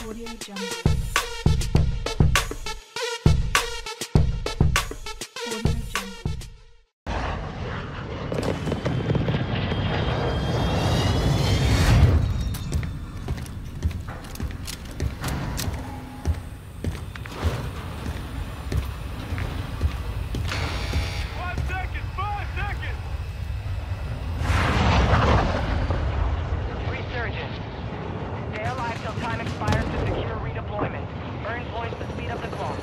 Audio Jungle. Audio Jungle. Resurgence. Stay alive till time expires to secure redeployment. Earn points to speed up the clock.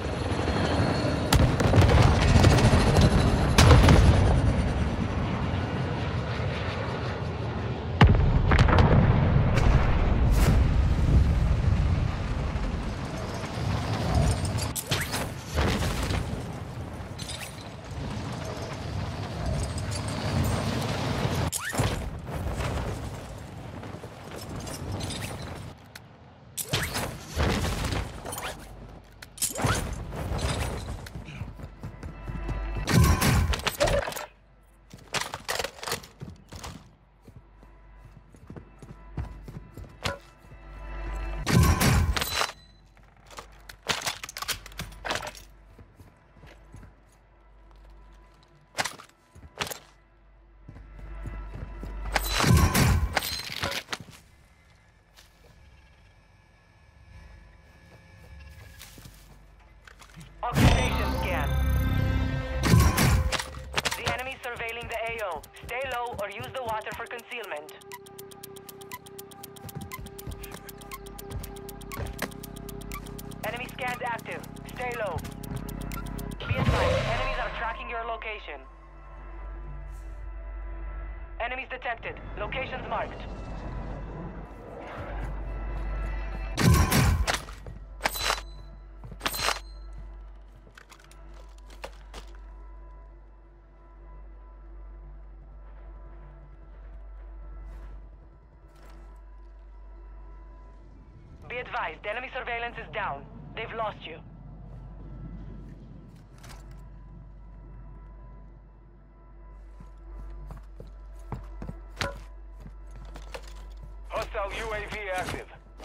Occupation scan. The enemy surveilling the AO. Stay low or use the water for concealment. Enemy scans active. Stay low. Be advised, enemies are tracking your location. Enemies detected. Locations marked. Be advised, enemy surveillance is down. They've lost you. Hostile UAV active.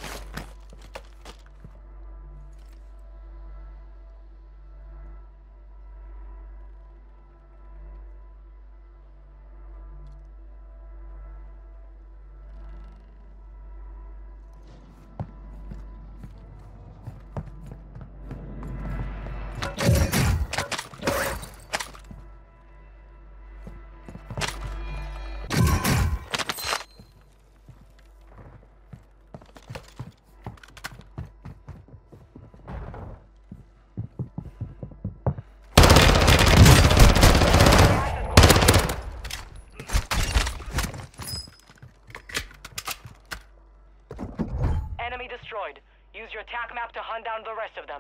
Enemy destroyed. Use your TAC map to hunt down the rest of them.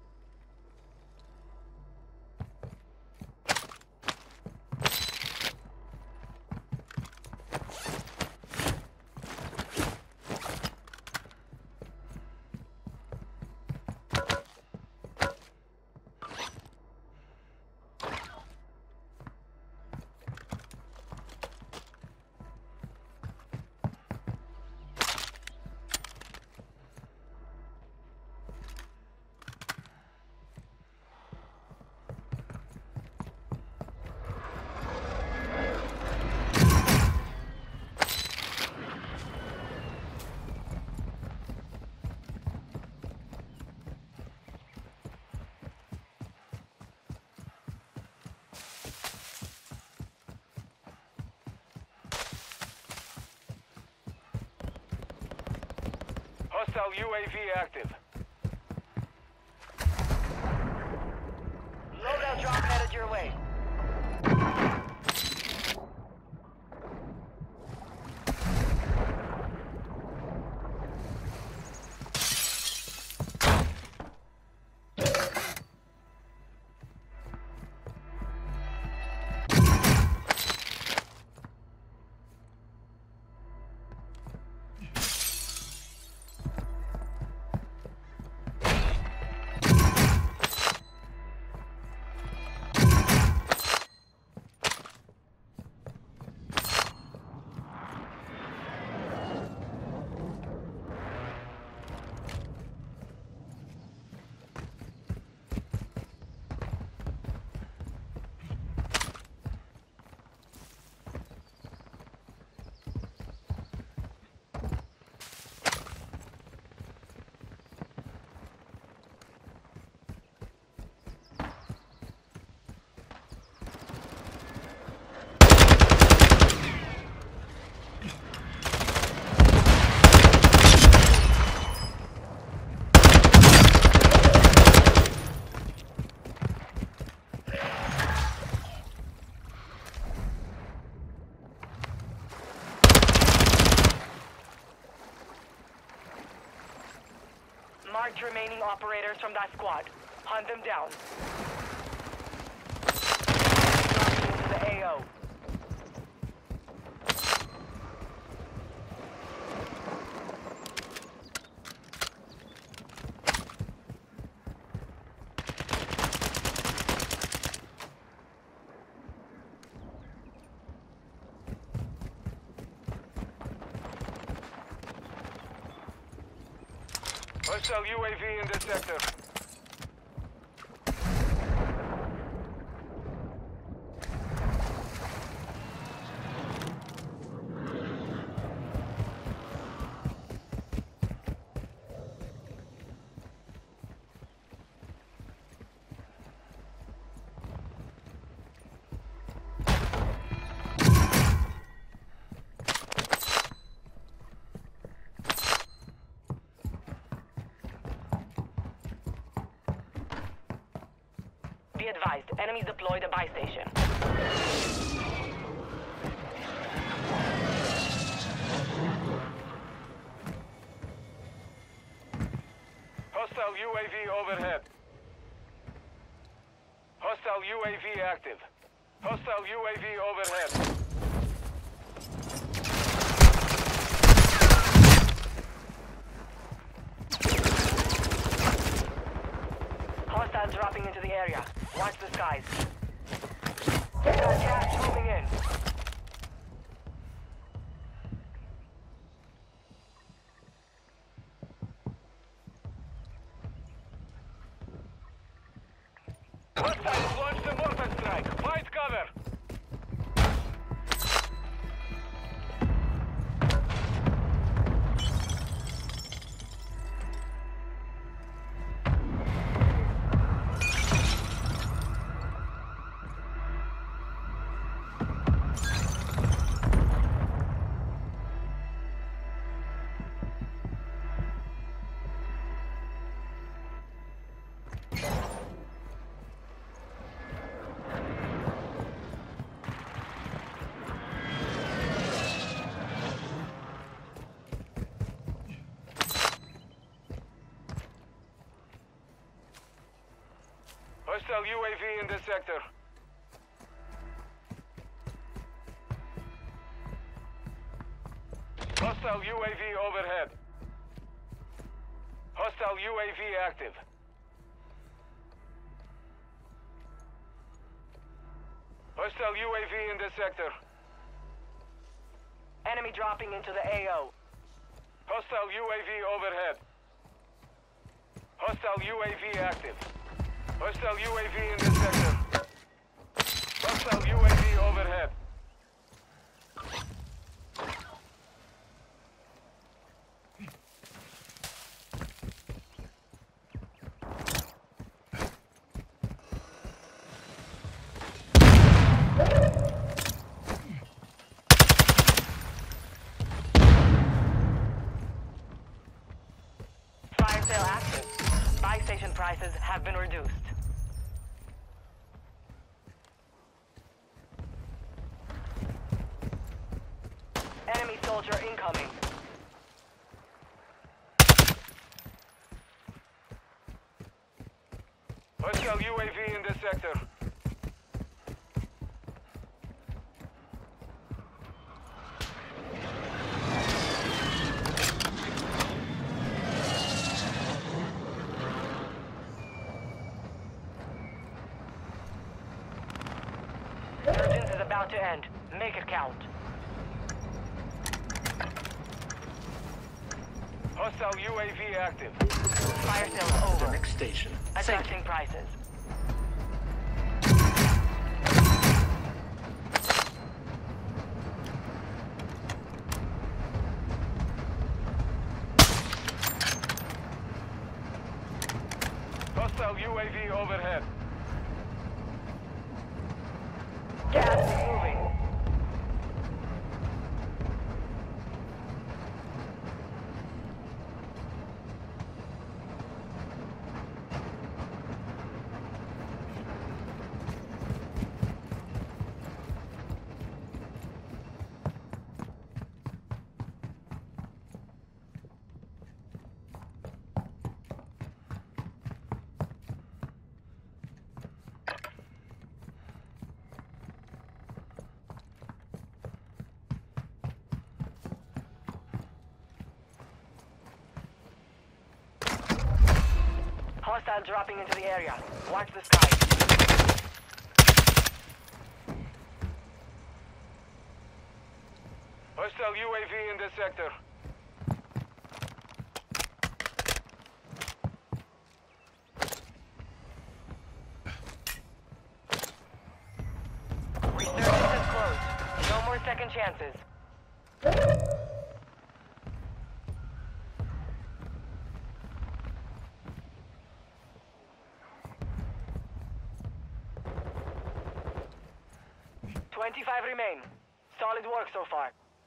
Hostile UAV active. Loadout drop headed your way. Marked remaining operators from that squad. Hunt them down. Dropping into the AO. Hostile UAV in this sector. Be advised, enemies deployed a buy station. Hostile UAV overhead. Hostile UAV active. Hostile UAV overhead. Hostiles dropping into the area. Watch the skies. Got gas moving in. Hostiles launched a mortar strike. Find cover. Hostile UAV in this sector. Hostile UAV overhead. Hostile UAV active. Hostile UAV in this sector. Enemy dropping into the AO. Hostile UAV overhead. Hostile UAV active. Hostile UAV in this sector. Hostile UAV overhead. Fire sale active. Buy station prices have been reduced. Enemy soldier incoming. Hostile UAV in this sector. Surgeons is about to end. Make it count. Hostile UAV active. Fire sale over. The next station. Adjusting prices. Hostile UAV overhead. Gas is moving. Hostile dropping into the area. Watch the sky. Hostile UAV in this sector. Resurgence is closed. No more second chances. "25 remain. Solid work so far."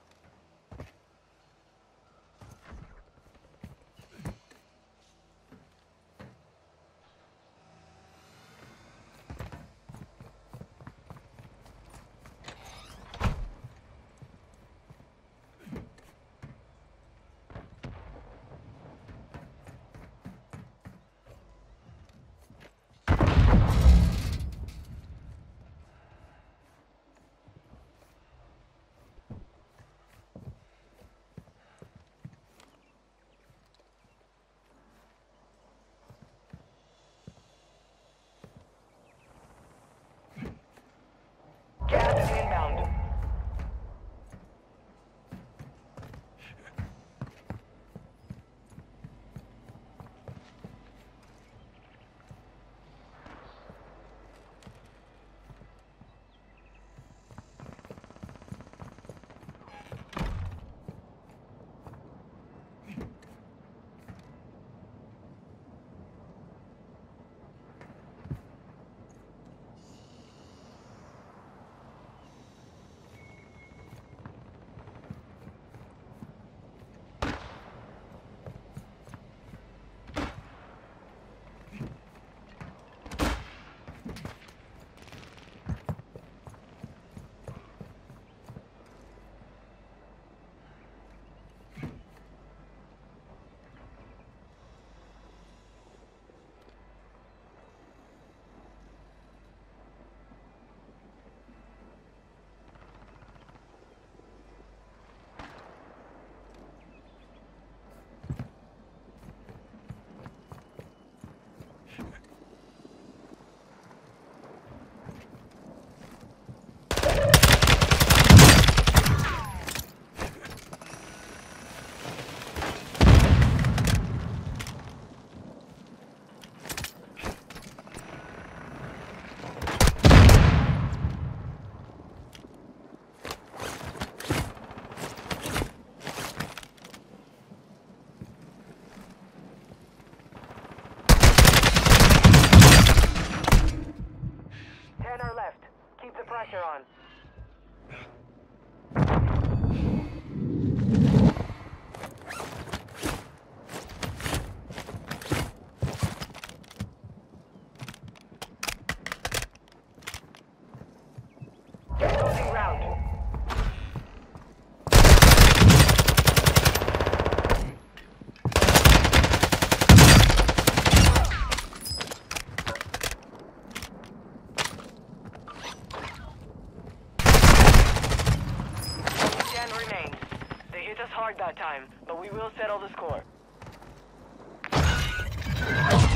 Gas is inbound. Pressure on. Closing round. Remains. They hit us hard that time, but we will settle the score.